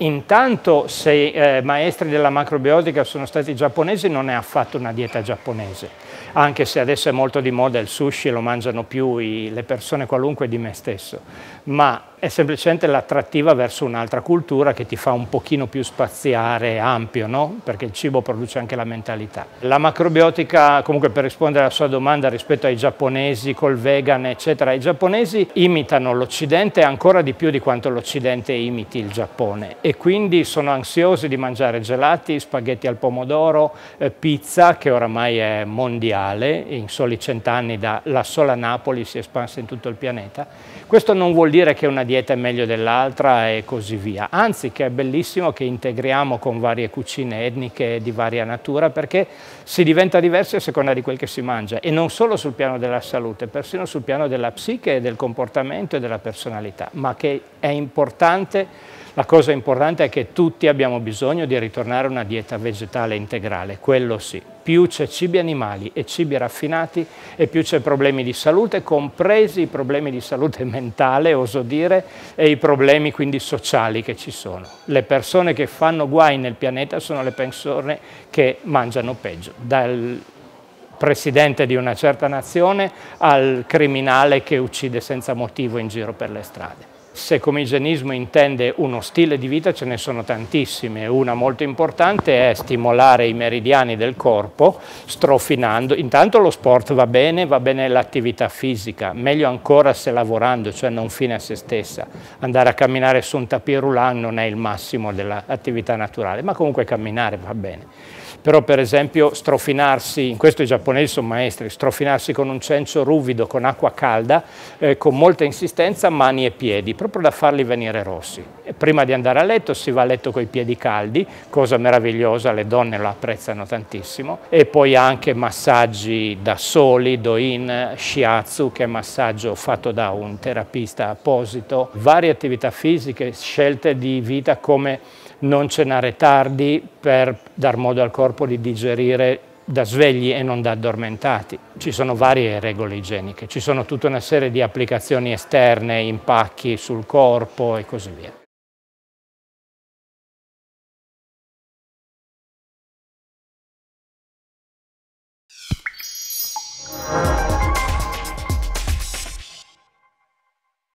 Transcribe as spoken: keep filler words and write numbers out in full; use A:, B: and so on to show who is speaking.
A: Intanto, se i eh, maestri della macrobiotica sono stati giapponesi, non è affatto una dieta giapponese, anche se adesso è molto di moda il sushi e lo mangiano più i, le persone qualunque di me stesso, ma è semplicemente l'attrattiva verso un'altra cultura che ti fa un pochino più spaziare, ampio, no? Perché il cibo produce anche la mentalità. La macrobiotica, comunque per rispondere alla sua domanda rispetto ai giapponesi col vegan eccetera, i giapponesi imitano l'Occidente ancora di più di quanto l'Occidente imiti il Giappone e quindi sono ansiosi di mangiare gelati, spaghetti al pomodoro, eh, pizza che oramai è mondiale, in soli cent'anni dalla sola Napoli si è espansa in tutto il pianeta. Questo non vuol dire che una dieta è meglio dell'altra e così via, anzi che è bellissimo che integriamo con varie cucine etniche di varia natura perché si diventa diversi a seconda di quel che si mangia e non solo sul piano della salute, persino sul piano della psiche, del comportamento e della personalità, ma che è importante. La cosa importante è che tutti abbiamo bisogno di ritornare a una dieta vegetale integrale, quello sì. Più c'è cibi animali e cibi raffinati e più c'è problemi di salute, compresi i problemi di salute mentale, oso dire, e i problemi quindi sociali che ci sono. Le persone che fanno guai nel pianeta sono le persone che mangiano peggio, dal presidente di una certa nazione al criminale che uccide senza motivo in giro per le strade. Se come igienismo intende uno stile di vita ce ne sono tantissime, una molto importante è stimolare i meridiani del corpo strofinando, intanto lo sport va bene, va bene l'attività fisica, meglio ancora se lavorando, cioè non fine a se stessa, andare a camminare su un tapis roulant non è il massimo dell'attività naturale, ma comunque camminare va bene. Però per esempio strofinarsi, in questo i giapponesi sono maestri, strofinarsi con un cencio ruvido con acqua calda, eh, con molta insistenza, mani e piedi, proprio da farli venire rossi. E prima di andare a letto si va a letto con i piedi caldi, cosa meravigliosa, le donne lo apprezzano tantissimo, e poi anche massaggi da soli, do-in, shiatsu, che è massaggio fatto da un terapista apposito, varie attività fisiche, scelte di vita come non cenare tardi per dar modo al corpo di digerire da svegli e non da addormentati. Ci sono varie regole igieniche, ci sono tutta una serie di applicazioni esterne, impacchi sul corpo e così via.